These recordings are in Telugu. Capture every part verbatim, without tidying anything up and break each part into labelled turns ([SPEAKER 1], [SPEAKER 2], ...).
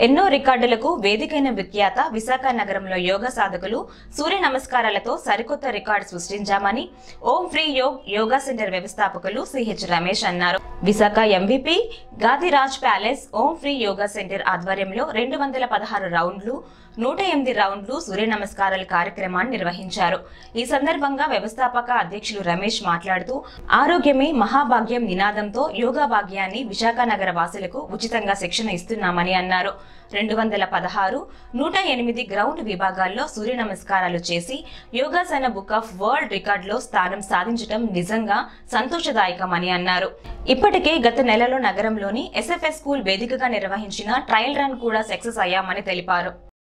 [SPEAKER 1] ఎన్నో రికార్డులకు వేదికైన విఖ్యాత విశాఖ నగరంలో యోగా సాధకులు సూర్య నమస్కారాలతో సరికొత్త రికార్డు సృష్టించామని ఓం ఫ్రీ యోగ్ యోగా సెంటర్ వ్యవస్థాపకులు సిహెచ్ రమేష్ అన్నారు. Visakha MVP Gadiraj palace Om free yoga centre ఆధ్వర్యంలో రెండు వందల పదహారు రౌండ్లు నూట ఎనిమిది రౌండ్లు సూర్య నమస్కారాల కార్యక్రమాన్ని నిర్వహించారు. ఈ సందర్భంగా వ్యవస్థాపక అధ్యక్షులు రమేష్ మాట్లాడుతూ ఆరోగ్యమే మహాభాగ్యం నినాదంతో యోగా భాగ్యాన్ని విశాఖ నగర వాసులకు ఉచితంగా శిక్షణ ఇస్తున్నామని అన్నారు. రెండు వందల పదహారు నూట ఎనిమిది గ్రౌండ్ విభాగాల్లో సూర్య నమస్కారాలు చేసి యోగాసన బుక్ ఆఫ్ వరల్డ్ రికార్డులో స్థానం సాధించడం నిజంగా సంతోషదాయకమని అన్నారు. ఇప్పటికే గత నెలలో నగరంలోని ఎస్ఎఫ్ఎస్ స్కూల్ వేదికగా నిర్వహించిన ట్రయల్ రన్ కూడా సక్సెస్ అయ్యామని తెలిపారు.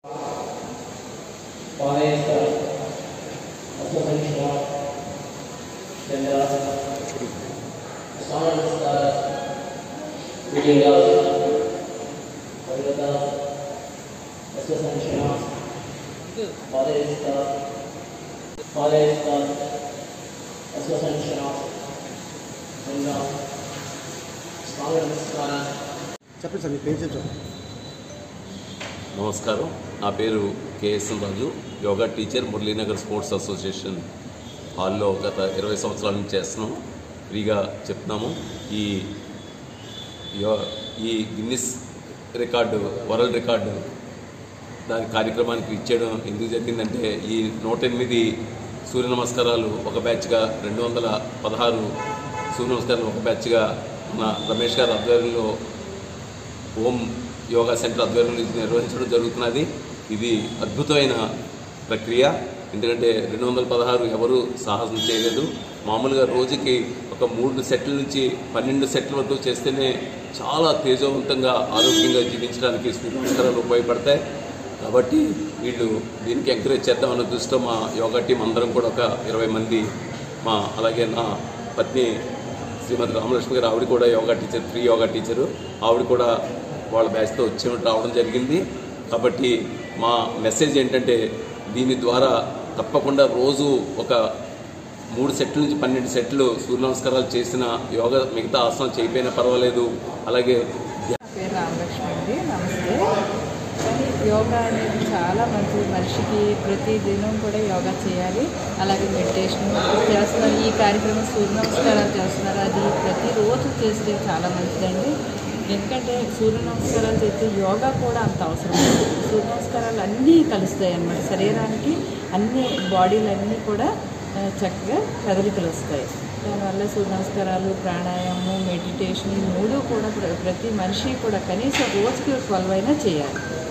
[SPEAKER 2] నమస్కారం, నా పేరు KSL Raju. Yoga teacher, Muralinagar sports association హాల్లో గత ఇరవై సంవత్సరాల నుంచి చేస్తున్నాము. ఫ్రీగా చెప్తున్నాము. ఈ ఈ గిన్నిస్ రికార్డు, వరల్డ్ రికార్డు దాని కార్యక్రమానికి ఇచ్చేయడం ఎందుకు జరిగిందంటే, ఈ నూట ఎనిమిది సూర్య నమస్కారాలు ఒక బ్యాచ్గా, రెండు వందల పదహారు సూర్య నమస్కారాలు ఒక బ్యాచ్గా మన రమేష్ గారి ఆధ్వర్యంలో ఓం యోగా సెంటర్ ఆధ్వర్యంలో నిర్వహించడం జరుగుతున్నది. ఇది అద్భుతమైన ప్రక్రియ. ఎందుకంటే రెండు వందల పదహారు ఎవరు సాహసం చేయలేదు. మామూలుగా రోజుకి ఒక మూడు సెట్ల నుంచి పన్నెండు సెట్ల వరకు చేస్తేనే చాలా తేజవంతంగా ఆరోగ్యంగా జీవించడానికి సూర్య నమస్కారాలు ఉపయోగపడతాయి. కాబట్టి వీళ్ళు దీనికి ఎంకరేజ్ చేద్దామన్న దృష్టిలో మా యోగా టీం అందరం కూడా ఒక ఇరవై మంది, మా అలాగే నా పత్ని శ్రీమతి రామలక్ష్మి గారు, ఆవిడ కూడా yoga teacher, free yoga teacher, ఆవిడ కూడా వాళ్ళ బ్యాచ్తో వచ్చి రావడం జరిగింది. కాబట్టి మా మెసేజ్ ఏంటంటే, దీని ద్వారా తప్పకుండా రోజు ఒక మూడు సెట్ల నుంచి పన్నెండు సెట్లు సూర్య నమస్కారాలు చేసిన యోగా మిగతా ఆసనాలు చేయకపోయినా పర్వాలేదు. అలాగే
[SPEAKER 3] పేరు రామలక్ష్మి అండి. నమస్తే. యోగా అనేది చాలా మంచిది. మనిషికి ప్రతి దినం కూడా యోగా చేయాలి. అలాగే మెడిటేషన్ చేస్తున్నారు. ఈ కార్యక్రమం సూర్య నమస్కారాలు చేస్తున్నారు. అది ప్రతిరోజు చేస్తే చాలా మంచిదండి. ఎందుకంటే సూర్య నమస్కారాలు చేస్తే యోగా కూడా అంత అవసరం. సూర్య నమస్కారాలు అన్నీ కలుస్తాయి అన్నమాట. శరీరానికి అన్ని బాడీలన్నీ కూడా చక్కగా కదలికలు వస్తాయి. దానివల్ల సూర్య నమస్కారాలు, ప్రాణాయామం, మెడిటేషన్ ఈ మూడు కూడా ప్రతి మనిషి కూడా కనీసం రోజుకి ట్వెల్వ్ అయినా చేయాలి.